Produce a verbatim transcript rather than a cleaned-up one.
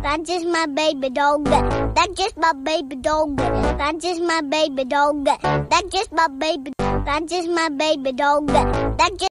That's just my baby dog. That's just my baby dog. That's just my baby dog. That's just my baby. That's just my baby dog. That's just